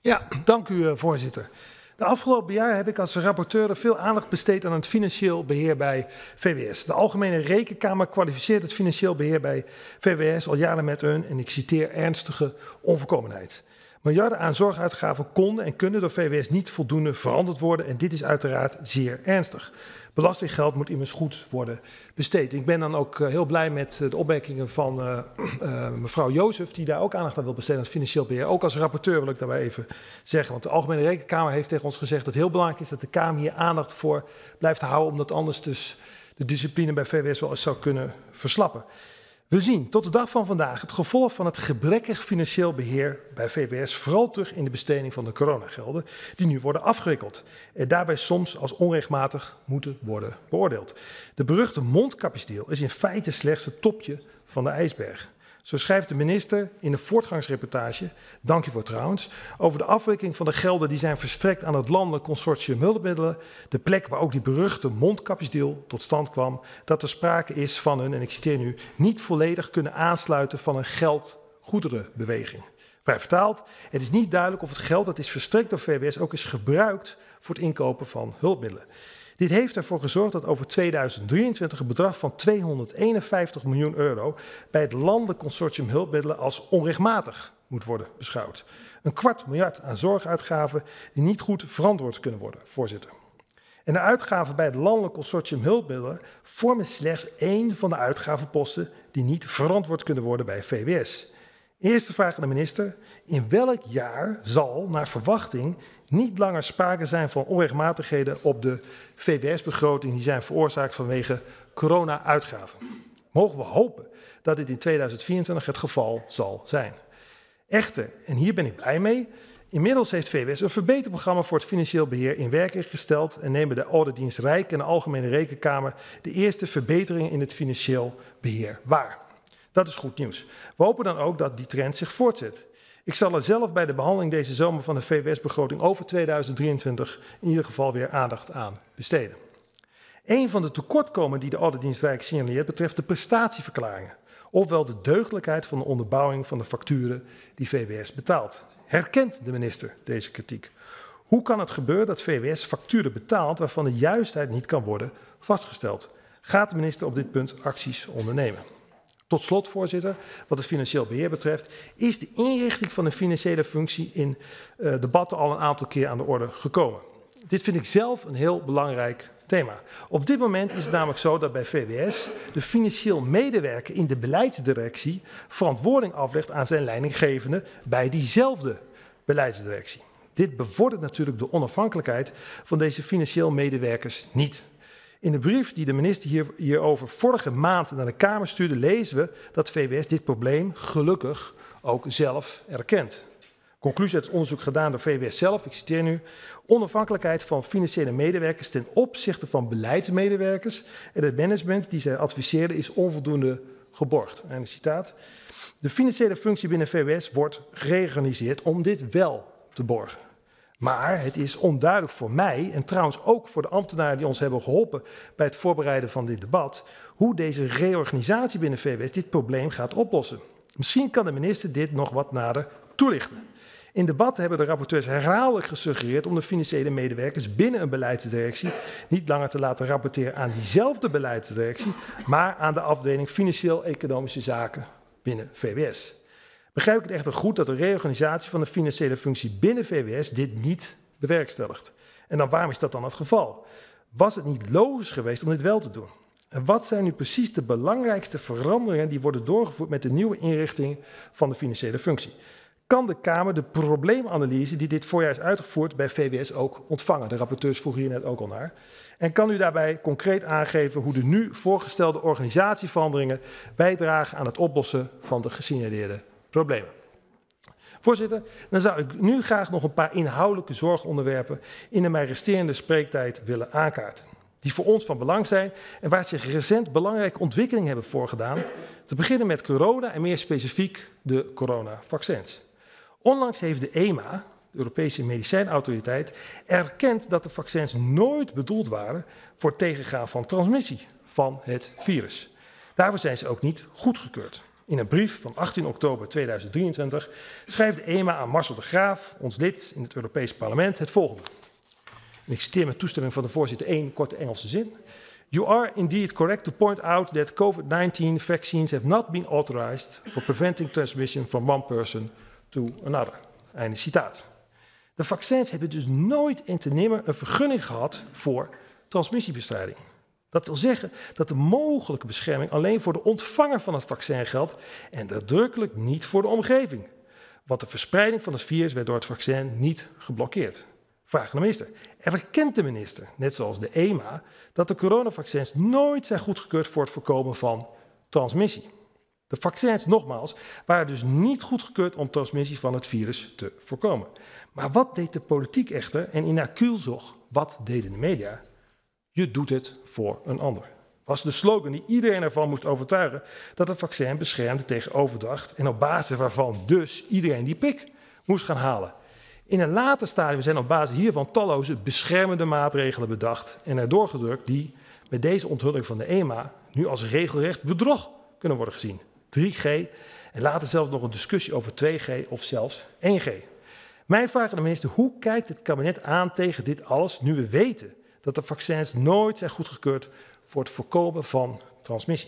Ja, dank u voorzitter. De afgelopen jaren heb ik als rapporteur veel aandacht besteed aan het financieel beheer bij VWS. De Algemene Rekenkamer kwalificeert het financieel beheer bij VWS al jaren met een, en ik citeer, ernstige onvolkomenheid. Miljarden aan zorguitgaven konden en kunnen door VWS niet voldoende veranderd worden en dit is uiteraard zeer ernstig. Belastinggeld moet immers goed worden besteed. Ik ben dan ook heel blij met de opmerkingen van mevrouw Jozef, die daar ook aandacht aan wil besteden aan het financieel beheer. Ook als rapporteur wil ik daarbij even zeggen, want de Algemene Rekenkamer heeft tegen ons gezegd dat het heel belangrijk is dat de Kamer hier aandacht voor blijft houden, omdat anders dus de discipline bij VWS wel eens zou kunnen verslappen. We zien tot de dag van vandaag het gevolg van het gebrekkig financieel beheer bij VWS vooral terug in de besteding van de coronagelden die nu worden afgewikkeld en daarbij soms als onrechtmatig moeten worden beoordeeld. De beruchte mondkapjesdeal is in feite slechts het topje van de ijsberg. Zo schrijft de minister in een voortgangsreportage, dank je voor trouwens, over de afwikkeling van de gelden die zijn verstrekt aan het landelijk consortium hulpmiddelen, de plek waar ook die beruchte mondkapjesdeal tot stand kwam, dat er sprake is van een, en ik citeer nu, niet volledig kunnen aansluiten van een geld-goederenbeweging. Vrij vertaald, het is niet duidelijk of het geld dat is verstrekt door VWS ook is gebruikt voor het inkopen van hulpmiddelen. Dit heeft ervoor gezorgd dat over 2023 een bedrag van 251 miljoen euro bij het landelijk consortium hulpmiddelen als onrechtmatig moet worden beschouwd. Een kwart miljard aan zorguitgaven die niet goed verantwoord kunnen worden, voorzitter. En de uitgaven bij het landelijk consortium hulpmiddelen vormen slechts één van de uitgavenposten die niet verantwoord kunnen worden bij VWS. Eerste vraag aan de minister. In welk jaar zal, naar verwachting, niet langer sprake zijn van onrechtmatigheden op de VWS-begroting die zijn veroorzaakt vanwege corona-uitgaven? Mogen we hopen dat dit in 2024 het geval zal zijn. Echter, en hier ben ik blij mee, inmiddels heeft VWS een verbeterprogramma voor het financieel beheer in werking gesteld en nemen de Auditdienst Rijk en de Algemene Rekenkamer de eerste verbeteringen in het financieel beheer waar. Dat is goed nieuws. We hopen dan ook dat die trend zich voortzet. Ik zal er zelf bij de behandeling deze zomer van de VWS-begroting over 2023 in ieder geval weer aandacht aan besteden. Een van de tekortkomingen die de Auditdienst Rijk signaleert betreft de prestatieverklaringen, ofwel de deugdelijkheid van de onderbouwing van de facturen die VWS betaalt. Herkent de minister deze kritiek? Hoe kan het gebeuren dat VWS facturen betaalt waarvan de juistheid niet kan worden vastgesteld? Gaat de minister op dit punt acties ondernemen? Tot slot, voorzitter, wat het financieel beheer betreft, is de inrichting van de financiële functie in debatten al een aantal keer aan de orde gekomen. Dit vind ik zelf een heel belangrijk thema. Op dit moment is het namelijk zo dat bij VWS de financieel medewerker in de beleidsdirectie verantwoording aflegt aan zijn leidinggevende bij diezelfde beleidsdirectie. Dit bevordert natuurlijk de onafhankelijkheid van deze financieel medewerkers niet. In de brief die de minister hierover vorige maand naar de Kamer stuurde, lezen we dat VWS dit probleem gelukkig ook zelf erkent. Conclusie uit het onderzoek gedaan door VWS zelf, ik citeer nu, onafhankelijkheid van financiële medewerkers ten opzichte van beleidsmedewerkers en het management die zij adviseren is onvoldoende geborgd. Einde citaat. De financiële functie binnen VWS wordt gereorganiseerd om dit wel te borgen. Maar het is onduidelijk voor mij en trouwens ook voor de ambtenaren die ons hebben geholpen bij het voorbereiden van dit debat, hoe deze reorganisatie binnen VWS dit probleem gaat oplossen. Misschien kan de minister dit nog wat nader toelichten. In debat hebben de rapporteurs herhaaldelijk gesuggereerd om de financiële medewerkers binnen een beleidsdirectie niet langer te laten rapporteren aan diezelfde beleidsdirectie, maar aan de afdeling Financieel-Economische Zaken binnen VWS. Begrijp ik het echter goed dat de reorganisatie van de financiële functie binnen VWS dit niet bewerkstelligt? En dan waarom is dat dan het geval? Was het niet logisch geweest om dit wel te doen? En wat zijn nu precies de belangrijkste veranderingen die worden doorgevoerd met de nieuwe inrichting van de financiële functie? Kan de Kamer de probleemanalyse die dit voorjaar is uitgevoerd bij VWS ook ontvangen? De rapporteurs vroegen hier net ook al naar. En kan u daarbij concreet aangeven hoe de nu voorgestelde organisatieveranderingen bijdragen aan het oplossen van de gesignaleerde problemen? Voorzitter, dan zou ik nu graag nog een paar inhoudelijke zorgonderwerpen in de mij resterende spreektijd willen aankaarten. Die voor ons van belang zijn en waar zich recent belangrijke ontwikkelingen hebben voorgedaan. Te beginnen met corona en meer specifiek de coronavaccins. Onlangs heeft de EMA, de Europese Medicijnautoriteit, erkend dat de vaccins nooit bedoeld waren voor het tegengaan van transmissie van het virus. Daarvoor zijn ze ook niet goedgekeurd. In een brief van 18 oktober 2023 schrijft de EMA aan Marcel de Graaf, ons lid in het Europees Parlement, het volgende. En ik citeer met toestemming van de voorzitter één korte Engelse zin. You are indeed correct to point out that COVID-19 vaccines have not been authorized for preventing transmission from one person to another. Einde citaat. De vaccins hebben dus nooit en te nimmer een vergunning gehad voor transmissiebestrijding. Dat wil zeggen dat de mogelijke bescherming alleen voor de ontvanger van het vaccin geldt en nadrukkelijk niet voor de omgeving. Want de verspreiding van het virus werd door het vaccin niet geblokkeerd. Vraag aan de minister. Erkent de minister, net zoals de EMA, dat de coronavaccins nooit zijn goedgekeurd voor het voorkomen van transmissie? De vaccins, nogmaals, waren dus niet goedgekeurd om transmissie van het virus te voorkomen. Maar wat deed de politiek echter? En in haar kielzog, wat deden de media? Je doet het voor een ander. Was de slogan die iedereen ervan moest overtuigen dat het vaccin beschermde tegen overdracht en op basis waarvan dus iedereen die prik moest gaan halen. In een later stadium zijn op basis hiervan talloze beschermende maatregelen bedacht en erdoor gedrukt die met deze onthulling van de EMA nu als regelrecht bedrog kunnen worden gezien. 3G en later zelfs nog een discussie over 2G of zelfs 1G. Mijn vraag aan de minister, hoe kijkt het kabinet aan tegen dit alles nu we weten dat de vaccins nooit zijn goedgekeurd voor het voorkomen van transmissie?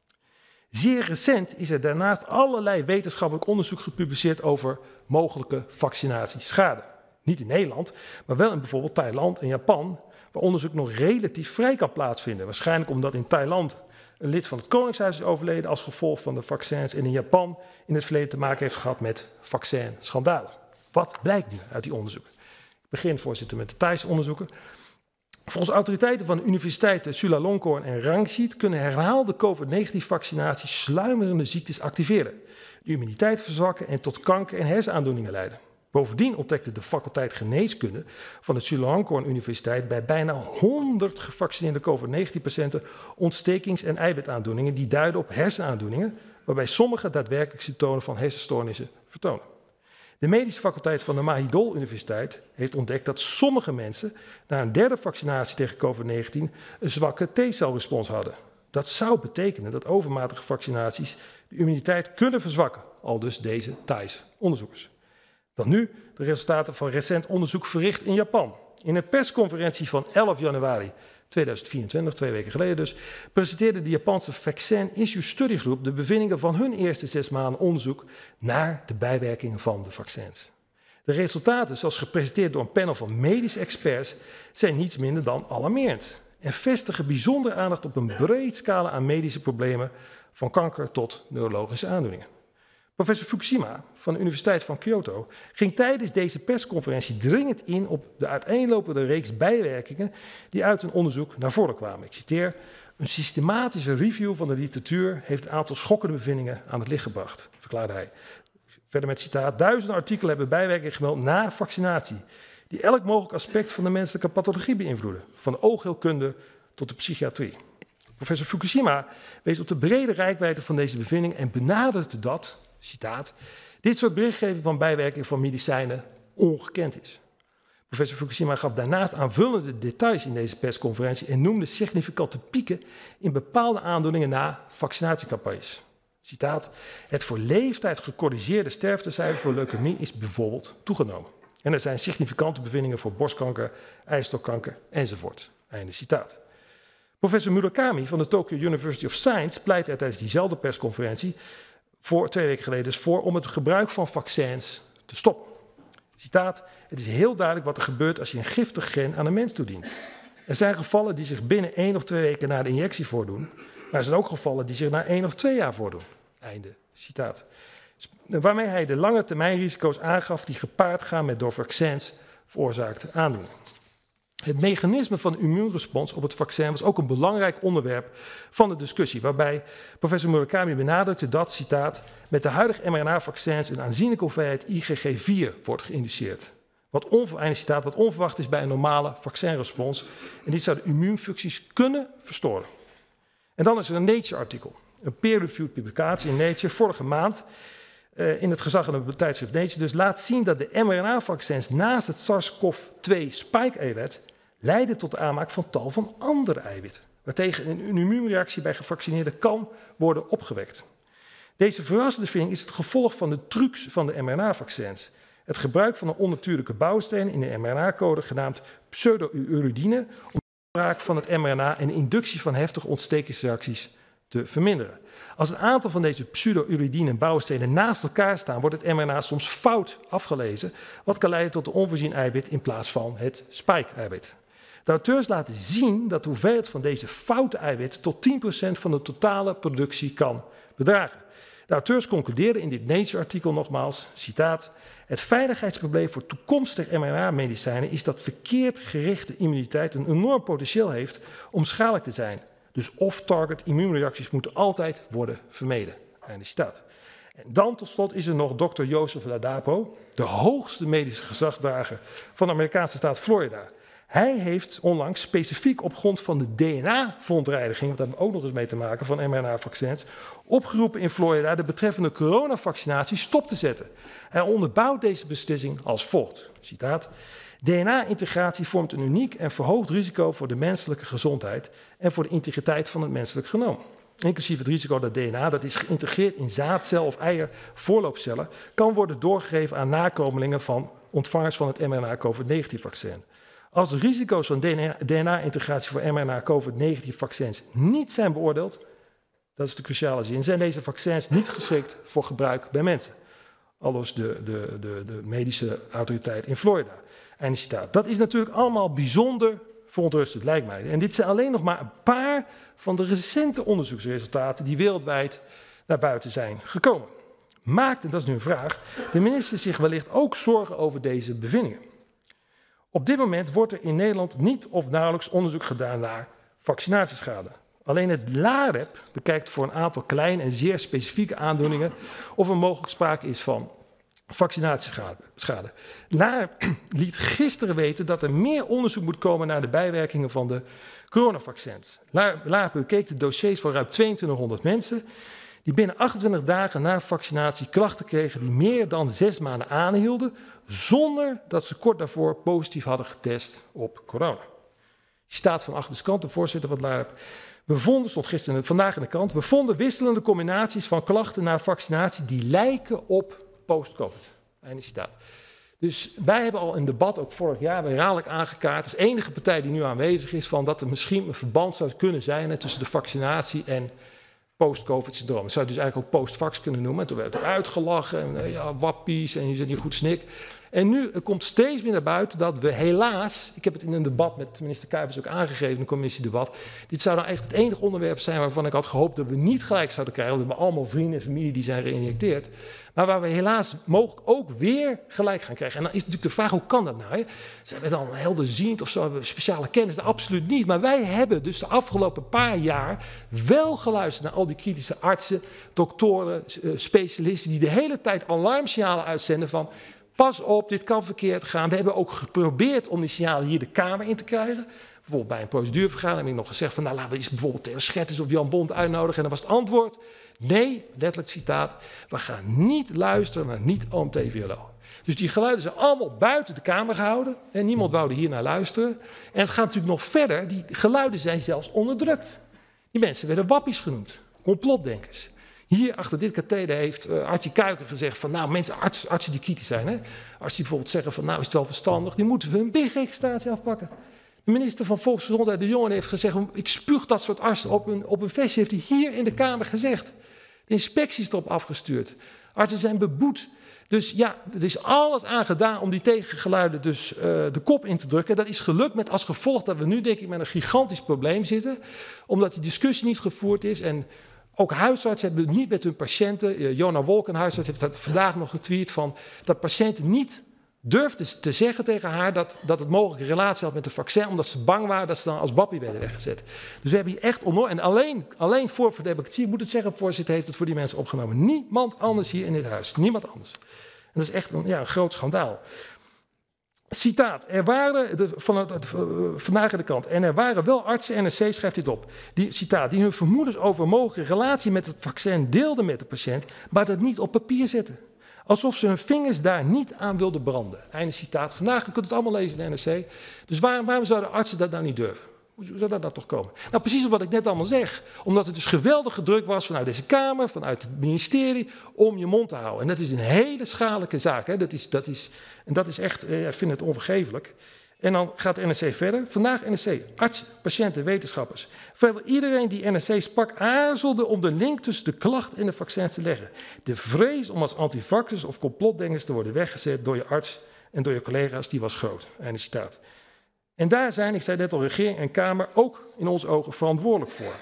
Zeer recent is er daarnaast allerlei wetenschappelijk onderzoek gepubliceerd over mogelijke vaccinatieschade. Niet in Nederland, maar wel in bijvoorbeeld Thailand en Japan, waar onderzoek nog relatief vrij kan plaatsvinden. Waarschijnlijk omdat in Thailand een lid van het Koningshuis is overleden als gevolg van de vaccins en in Japan in het verleden te maken heeft gehad met vaccinschandalen. Wat blijkt nu uit die onderzoeken? Ik begin, voorzitter, met de Thaise onderzoeken. Volgens autoriteiten van de universiteiten Chulalongkorn en Rangsit kunnen herhaalde COVID-19-vaccinaties sluimerende ziektes activeren, de immuniteit verzwakken en tot kanker- en hersenaandoeningen leiden. Bovendien ontdekte de faculteit geneeskunde van de Chulalongkorn Universiteit bij bijna 100 gevaccineerde COVID-19-patiënten ontstekings- en eiwitaandoeningen die duiden op hersenaandoeningen, waarbij sommige daadwerkelijk symptomen van hersenstoornissen vertonen. De medische faculteit van de Mahidol Universiteit heeft ontdekt dat sommige mensen na een derde vaccinatie tegen COVID-19 een zwakke T-celrespons hadden. Dat zou betekenen dat overmatige vaccinaties de immuniteit kunnen verzwakken, aldus deze Thaise onderzoekers. Dan nu de resultaten van recent onderzoek verricht in Japan. In een persconferentie van 11 januari 2024, 2 weken geleden dus, presenteerde de Japanse Vaccine Issue Study Group de bevindingen van hun eerste 6 maanden onderzoek naar de bijwerkingen van de vaccins. De resultaten, zoals gepresenteerd door een panel van medische experts, zijn niets minder dan alarmerend en vestigen bijzonder aandacht op een breed scala aan medische problemen, van kanker tot neurologische aandoeningen. Professor Fukushima van de Universiteit van Kyoto ging tijdens deze persconferentie dringend in op de uiteenlopende reeks bijwerkingen die uit een onderzoek naar voren kwamen. Ik citeer, een systematische review van de literatuur heeft een aantal schokkende bevindingen aan het licht gebracht, verklaarde hij. Verder met citaat, duizenden artikelen hebben bijwerkingen gemeld na vaccinatie, die elk mogelijk aspect van de menselijke pathologie beïnvloeden, van de oogheelkunde tot de psychiatrie. Professor Fukushima wees op de brede reikwijdte van deze bevindingen en benadrukte dat, citaat, dit soort berichtgeving van bijwerkingen van medicijnen ongekend is. Professor Fukushima gaf daarnaast aanvullende details in deze persconferentie en noemde significante pieken in bepaalde aandoeningen na vaccinatiecampagnes. Citaat, het voor leeftijd gecorrigeerde sterftecijfer voor leukemie is bijvoorbeeld toegenomen. En er zijn significante bevindingen voor borstkanker, eierstokkanker enzovoort. Einde citaat. Professor Murakami van de Tokyo University of Science pleitte er tijdens diezelfde persconferentie voor 2 weken geleden dus voor om het gebruik van vaccins te stoppen. Citaat, het is heel duidelijk wat er gebeurt als je een giftig gen aan een mens toedient. Er zijn gevallen die zich binnen 1 of 2 weken na de injectie voordoen, maar er zijn ook gevallen die zich na 1 of 2 jaar voordoen. Einde citaat. Waarmee hij de lange termijn risico's aangaf die gepaard gaan met door vaccins veroorzaakte aandoeningen. Het mechanisme van de immuunrespons op het vaccin was ook een belangrijk onderwerp van de discussie, waarbij professor Murakami benadrukte dat, citaat, met de huidige mRNA-vaccins een aanzienlijke hoeveelheid IgG4 wordt geïnduceerd. Wat onverwacht is bij een normale vaccinrespons. En dit zou de immuunfuncties kunnen verstoren. En dan is er een Nature-artikel, een peer-reviewed publicatie in Nature vorige maand in het gezaghebbende tijdschrift Nature, dus laat zien dat de mRNA-vaccins naast het SARS-CoV-2 spike-eiwit leiden tot de aanmaak van tal van andere eiwitten, waartegen een immuunreactie bij gevaccineerden kan worden opgewekt. Deze verrassende vinding is het gevolg van de trucs van de mRNA-vaccins. Het gebruik van een onnatuurlijke bouwsteen in de mRNA-code genaamd pseudo-uridine om de spraak van het mRNA en de inductie van heftige ontstekingsreacties te verminderen. Als een aantal van deze pseudo-uridine bouwstenen naast elkaar staan, wordt het mRNA soms fout afgelezen, wat kan leiden tot een onvoorzien eiwit in plaats van het spike-eiwit. De auteurs laten zien dat de hoeveelheid van deze foute eiwitten tot 10% van de totale productie kan bedragen. De auteurs concludeerden in dit Nature-artikel nogmaals, citaat, het veiligheidsprobleem voor toekomstige mRNA-medicijnen is dat verkeerd gerichte immuniteit een enorm potentieel heeft om schadelijk te zijn. Dus off-target immuunreacties moeten altijd worden vermeden. Einde citaat. En dan tot slot is er nog Dr. Joseph Ladapo, de hoogste medische gezagsdrager van de Amerikaanse staat Florida. Hij heeft onlangs specifiek op grond van de DNA-verontreiniging, want daar hebben we ook nog eens mee te maken van mRNA-vaccins, opgeroepen in Florida de betreffende coronavaccinatie stop te zetten. Hij onderbouwt deze beslissing als volgt, citaat, DNA-integratie vormt een uniek en verhoogd risico voor de menselijke gezondheid en voor de integriteit van het menselijk genoom. Inclusief het risico dat DNA, dat is geïntegreerd in zaadcel- of eiervoorloopcellen, kan worden doorgegeven aan nakomelingen van ontvangers van het mRNA-COVID-19-vaccin. Als de risico's van DNA-integratie voor mRNA-COVID-19-vaccins niet zijn beoordeeld, dat is de cruciale zin, zijn deze vaccins niet geschikt voor gebruik bij mensen. Aldus de medische autoriteit in Florida. Einde citaat. Dat is natuurlijk allemaal bijzonder verontrustend, lijkt mij. En dit zijn alleen nog maar een paar van de recente onderzoeksresultaten die wereldwijd naar buiten zijn gekomen. Maakt, en dat is nu een vraag, de minister zich wellicht ook zorgen over deze bevindingen? Op dit moment wordt er in Nederland niet of nauwelijks onderzoek gedaan naar vaccinatieschade. Alleen het LAREP bekijkt voor een aantal kleine en zeer specifieke aandoeningen of er mogelijk sprake is van vaccinatieschade. LAREP liet gisteren weten dat er meer onderzoek moet komen naar de bijwerkingen van de coronavaccins. LAREP bekeek de dossiers van ruim 2200 mensen die binnen 28 dagen na vaccinatie klachten kregen die meer dan 6 maanden aanhielden, zonder dat ze kort daarvoor positief hadden getest op corona. Die staat van achter de kant, de voorzitter van het LAREP. We vonden, stond vandaag in de krant, we vonden wisselende combinaties van klachten na vaccinatie die lijken op post-COVID. Einde citaat. Dus wij hebben al in debat, ook vorig jaar, herhaaldelijk aangekaart, als enige partij die nu aanwezig is, van dat er misschien een verband zou kunnen zijn tussen de vaccinatie en post-COVID-syndroom. Dat zou je dus eigenlijk ook post-vax kunnen noemen. En toen werd er uitgelachen en ja, wappies en je zit niet goed snik. En nu komt steeds meer naar buiten dat we helaas, ik heb het in een debat met minister Kuipers ook aangegeven, een commissiedebat, dit zou dan echt het enige onderwerp zijn waarvan ik had gehoopt dat we niet gelijk zouden krijgen, want we hebben allemaal vrienden en familie die zijn geïnjecteerd, maar waar we helaas mogelijk ook weer gelijk gaan krijgen. En dan is natuurlijk de vraag, hoe kan dat nou? Hè? Zijn we dan helderziend of zo, hebben we speciale kennis? Absoluut niet, maar wij hebben dus de afgelopen paar jaar wel geluisterd naar al die kritische artsen, doktoren, specialisten die de hele tijd alarmsignalen uitzenden van pas op, dit kan verkeerd gaan. We hebben ook geprobeerd om die signalen hier de Kamer in te krijgen. Bijvoorbeeld bij een procedurevergadering heb ik nog gezegd van, nou laten we eens bijvoorbeeld Theo Schetters of Jan Bond uitnodigen. En dan was het antwoord, nee, letterlijk citaat, we gaan niet luisteren naar niet-OMT-virologen. Dus die geluiden zijn allemaal buiten de Kamer gehouden en niemand wou hier naar luisteren. En het gaat natuurlijk nog verder, die geluiden zijn zelfs onderdrukt. Die mensen werden wappies genoemd, complotdenkers. Hier achter dit katheder heeft Artje Kuiken gezegd van, nou mensen, artsen die kritisch zijn, hè? Artsen die bijvoorbeeld zeggen van, nou is het wel verstandig, die moeten we hun BIG-registratie afpakken. De minister van Volksgezondheid De Jonge heeft gezegd, ik spuug dat soort artsen op een vestje, heeft hij hier in de Kamer gezegd. De inspectie is erop afgestuurd. Artsen zijn beboet. Dus ja, er is alles aan gedaan om die tegengeluiden dus de kop in te drukken. Dat is gelukt met als gevolg dat we nu denk ik met een gigantisch probleem zitten, omdat die discussie niet gevoerd is en ook huisartsen hebben het niet met hun patiënten. Jona Wolk, een huisarts, heeft dat vandaag nog getweet van dat patiënten niet durfden te zeggen tegen haar dat het mogelijk een relatie had met het vaccin, omdat ze bang waren dat ze dan als wappie werden weggezet. Dus we hebben hier echt en alleen voor de democratie, moet het zeggen, voorzitter, heeft het voor die mensen opgenomen. Niemand anders hier in dit huis. Niemand anders. En dat is echt een groot schandaal. Citaat, vandaag in de krant, en er waren wel artsen, NRC schrijft dit op, die hun vermoedens over een mogelijke relatie met het vaccin deelden met de patiënt, maar dat niet op papier zetten. Alsof ze hun vingers daar niet aan wilden branden. Einde citaat. Vandaag, je kunt het allemaal lezen in de NRC. Dus waarom zouden artsen dat nou niet durven? Hoe zou dat nou toch komen? Nou, precies wat ik net allemaal zeg. Omdat het dus geweldige druk was vanuit deze Kamer, vanuit het ministerie, om je mond te houden. En dat is een hele schadelijke zaak. Hè? Dat is echt, ik vind het onvergeeflijk. En dan gaat de NRC verder. Vandaag NRC, artsen, patiënten, wetenschappers. Vrijwel iedereen die NRC sprak aarzelde om de link tussen de klacht en de vaccins te leggen. De vrees om als antivaxers of complotdenkers te worden weggezet door je arts en door je collega's, die was groot. Einde citaat. En daar zijn, ik zei net al, regering en Kamer ook in onze ogen verantwoordelijk voor.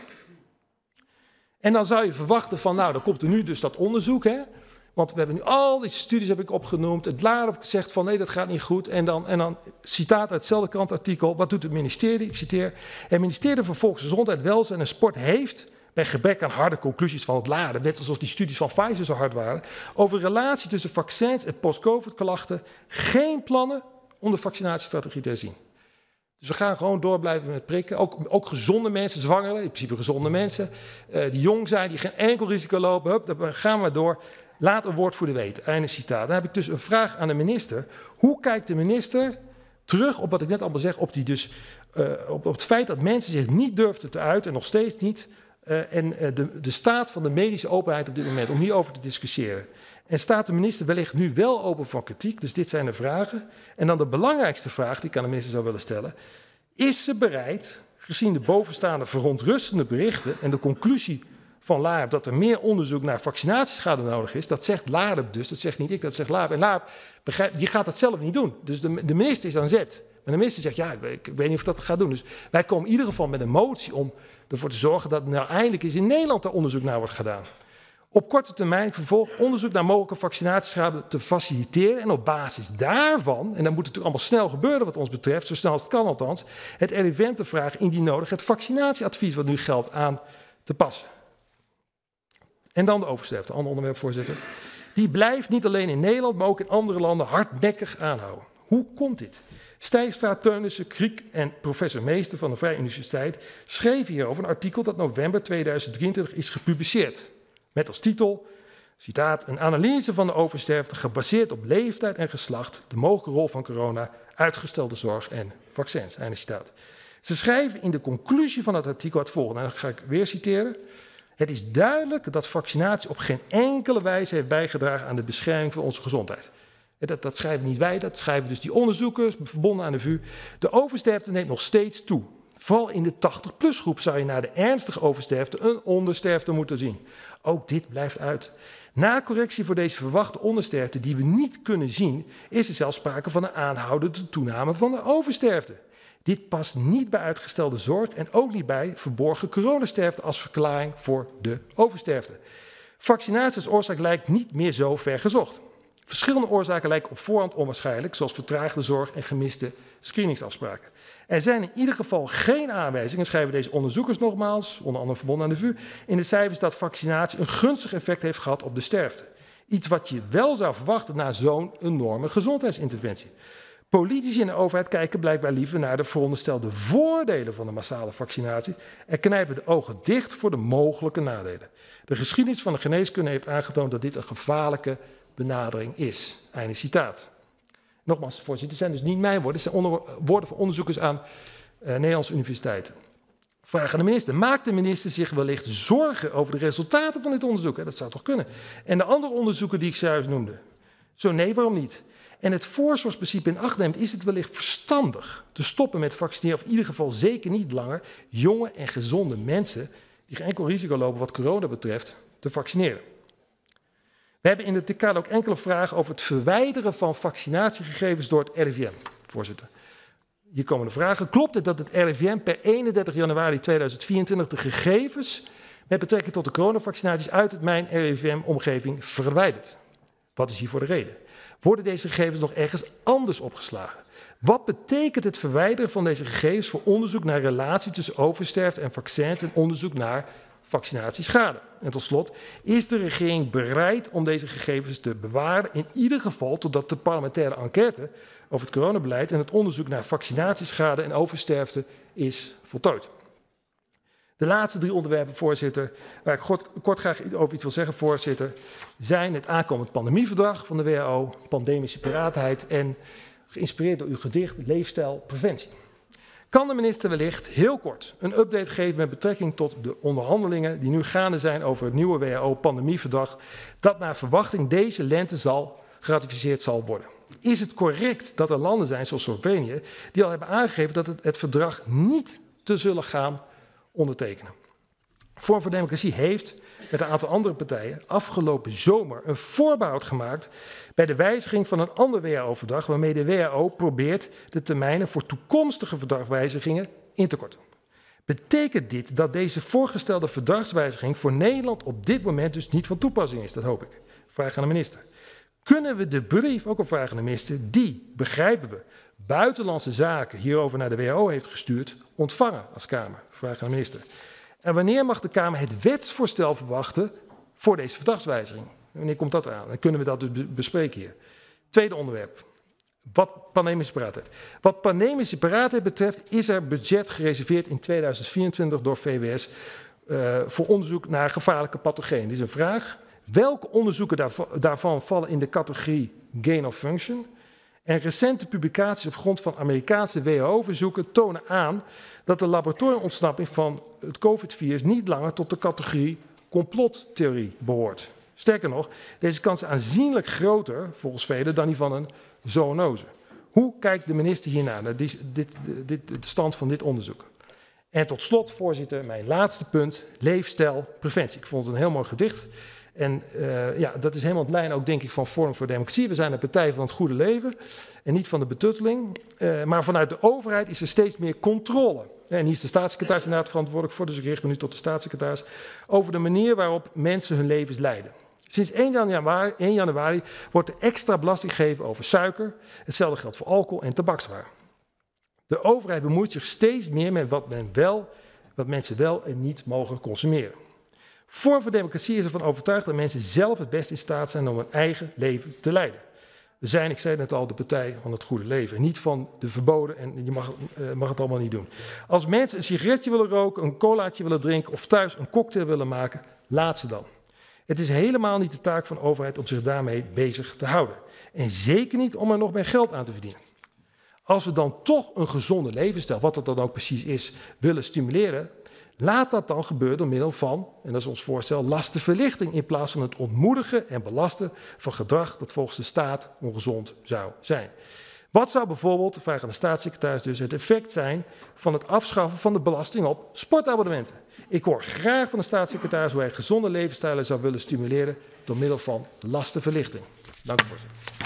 En dan zou je verwachten van, nou, dan komt er nu dus dat onderzoek, hè. Want we hebben nu al die studies heb ik opgenoemd. Het LAREP zegt van nee, dat gaat niet goed. En dan citaat uit hetzelfde krantartikel. Wat doet het ministerie? Ik citeer. Het ministerie voor Volksgezondheid, Welzijn en Sport heeft, bij gebrek aan harde conclusies van het LAREP, net alsof die studies van Pfizer zo hard waren, over de relatie tussen vaccins en post-COVID-klachten geen plannen om de vaccinatiestrategie te herzien. Dus we gaan gewoon door blijven met prikken. Ook gezonde mensen, zwangeren, in principe gezonde mensen, die jong zijn, die geen enkel risico lopen. Hup, dan gaan we door. Laat een woordvoerder weten. Einde citaat. Dan heb ik dus een vraag aan de minister. Hoe kijkt de minister terug op wat ik net allemaal zeg, op het feit dat mensen zich niet durfden te uiten, en nog steeds niet, en de staat van de medische openheid op dit moment, om hierover te discussiëren. En staat de minister wellicht nu wel open voor kritiek? Dus dit zijn de vragen. En dan de belangrijkste vraag die ik aan de minister zou willen stellen. Is ze bereid, gezien de bovenstaande verontrustende berichten en de conclusie van LAREP dat er meer onderzoek naar vaccinatieschade nodig is, dat zegt LAREP dus, dat zegt niet ik, dat zegt LAREP. En LAREP die gaat dat zelf niet doen. Dus de minister is aan zet. Maar de minister zegt, ja, ik weet niet of dat gaat doen. Dus wij komen in ieder geval met een motie om ervoor te zorgen dat nou eindelijk eens in Nederland er onderzoek naar wordt gedaan. Op korte termijn vervolg onderzoek naar mogelijke vaccinatieschade te faciliteren en op basis daarvan, en dan moet het natuurlijk allemaal snel gebeuren wat ons betreft, zo snel als het kan althans, het RIVM te vragen indien nodig het vaccinatieadvies wat nu geldt aan te passen. En dan de oversterfte, ander onderwerp, voorzitter. Die blijft niet alleen in Nederland, maar ook in andere landen hardnekkig aanhouden. Hoe komt dit? Stijgstra, Teunissen, Kriek en professor Meester van de Vrije Universiteit schreven hierover een artikel dat november 2023 is gepubliceerd. Met als titel, citaat, een analyse van de oversterfte gebaseerd op leeftijd en geslacht, de mogelijke rol van corona, uitgestelde zorg en vaccins. Einde citaat. Ze schrijven in de conclusie van het artikel het volgende, en dan ga ik weer citeren. Het is duidelijk dat vaccinatie op geen enkele wijze heeft bijgedragen aan de bescherming van onze gezondheid. Dat schrijven niet wij, dat schrijven dus die onderzoekers, verbonden aan de VU. De oversterfte neemt nog steeds toe. Vooral in de 80-plus groep zou je naar de ernstige oversterfte een ondersterfte moeten zien. Ook dit blijft uit. Na correctie voor deze verwachte ondersterfte die we niet kunnen zien, is er zelfs sprake van een aanhoudende toename van de oversterfte. Dit past niet bij uitgestelde zorg en ook niet bij verborgen coronasterfte als verklaring voor de oversterfte. Vaccinatie als oorzaak lijkt niet meer zo ver gezocht. Verschillende oorzaken lijken op voorhand onwaarschijnlijk, zoals vertraagde zorg en gemiste screeningsafspraken. Er zijn in ieder geval geen aanwijzingen, schrijven deze onderzoekers nogmaals, onder andere verbonden aan de VU, in de cijfers dat vaccinatie een gunstig effect heeft gehad op de sterfte. Iets wat je wel zou verwachten na zo'n enorme gezondheidsinterventie. Politici en de overheid kijken blijkbaar liever naar de veronderstelde voordelen van de massale vaccinatie en knijpen de ogen dicht voor de mogelijke nadelen. De geschiedenis van de geneeskunde heeft aangetoond dat dit een gevaarlijke benadering is. Einde citaat. Nogmaals, voorzitter, het zijn dus niet mijn woorden, het zijn woorden van onderzoekers aan Nederlandse universiteiten. Vraag aan de minister. Maakt de minister zich wellicht zorgen over de resultaten van dit onderzoek? Dat zou toch kunnen? En de andere onderzoeken die ik zojuist noemde? Zo nee, waarom niet? En het voorzorgsprincipe in acht neemt, is het wellicht verstandig te stoppen met vaccineren, of in ieder geval zeker niet langer, jonge en gezonde mensen die geen enkel risico lopen wat corona betreft, te vaccineren. We hebben in de TK ook enkele vragen over het verwijderen van vaccinatiegegevens door het RIVM, voorzitter. Hier komen de vragen. Klopt het dat het RIVM per 31 januari 2024 de gegevens met betrekking tot de coronavaccinaties uit het mijn RIVM-omgeving verwijdert? Wat is hiervoor de reden? Worden deze gegevens nog ergens anders opgeslagen? Wat betekent het verwijderen van deze gegevens voor onderzoek naar relatie tussen oversterfte en vaccins en onderzoek naar vaccinatieschade? En tot slot, is de regering bereid om deze gegevens te bewaren, in ieder geval totdat de parlementaire enquête over het coronabeleid en het onderzoek naar vaccinatieschade en oversterfte is voltooid? De laatste drie onderwerpen, voorzitter, waar ik kort graag over iets wil zeggen, voorzitter, zijn het aankomend pandemieverdrag van de WHO, pandemische paraatheid en geïnspireerd door uw gedicht Leefstijl Preventie. Kan de minister wellicht heel kort een update geven met betrekking tot de onderhandelingen die nu gaande zijn over het nieuwe WHO-pandemieverdrag, dat naar verwachting deze lente geratificeerd zal worden? Is het correct dat er landen zijn, zoals Slovenië, die al hebben aangegeven dat het verdrag niet te zullen gaan ondertekenen? Forum voor Democratie heeft met een aantal andere partijen afgelopen zomer een voorbehoud gemaakt bij de wijziging van een ander WHO-verdrag, waarmee de WHO probeert de termijnen voor toekomstige verdragswijzigingen in te korten. Betekent dit dat deze voorgestelde verdragswijziging voor Nederland op dit moment dus niet van toepassing is? Dat hoop ik. Vraag aan de minister. Kunnen we de brief, ook een vraag aan de minister, die, begrijpen we, Buitenlandse Zaken hierover naar de WHO heeft gestuurd, ontvangen als Kamer? Vraag aan de minister. En wanneer mag de Kamer het wetsvoorstel verwachten voor deze verdragswijziging? Wanneer komt dat aan? Dan kunnen we dat dus bespreken hier. Tweede onderwerp. Wat pandemische paraatheid. Wat pandemische paraatheid betreft is er budget gereserveerd in 2024 door VWS voor onderzoek naar gevaarlijke pathogenen. Dit is een vraag. Welke onderzoeken daarvan vallen in de categorie gain of function? En recente publicaties op grond van Amerikaanse WHO-verzoeken tonen aan dat de laboratoriumontsnapping van het COVID-virus niet langer tot de categorie complottheorie behoort. Sterker nog, deze kans is aanzienlijk groter, volgens velen, dan die van een zoonose. Hoe kijkt de minister hiernaar, naar de stand van dit onderzoek? En tot slot, voorzitter, mijn laatste punt, leefstijlpreventie. Ik vond het een heel mooi gedicht. En ja, dat is helemaal het lijn ook, denk ik, van Forum voor Democratie. We zijn een partij van het goede leven en niet van de betutteling. Maar vanuit de overheid is er steeds meer controle. En hier is de staatssecretaris inderdaad verantwoordelijk voor, dus ik richt me nu tot de staatssecretaris, over de manier waarop mensen hun levens leiden. Sinds 1 januari wordt er extra belasting gegeven over suiker. Hetzelfde geldt voor alcohol en tabakswaren. De overheid bemoeit zich steeds meer met wat mensen wel en niet mogen consumeren. Forum voor Democratie is ervan overtuigd dat mensen zelf het best in staat zijn om hun eigen leven te leiden. We zijn, ik zei het net al, de partij van het goede leven. Niet van de verboden en je mag het allemaal niet doen. Als mensen een sigaretje willen roken, een colaatje willen drinken of thuis een cocktail willen maken, laat ze dan. Het is helemaal niet de taak van de overheid om zich daarmee bezig te houden. En zeker niet om er nog meer geld aan te verdienen. Als we dan toch een gezonde levensstijl, wat dat dan ook precies is, willen stimuleren, laat dat dan gebeuren door middel van, en dat is ons voorstel, lastenverlichting in plaats van het ontmoedigen en belasten van gedrag dat volgens de staat ongezond zou zijn. Wat zou bijvoorbeeld, de vraag aan de staatssecretaris dus, het effect zijn van het afschaffen van de belasting op sportabonnementen? Ik hoor graag van de staatssecretaris hoe hij gezonde levensstijlen zou willen stimuleren door middel van lastenverlichting. Dank u, voorzitter.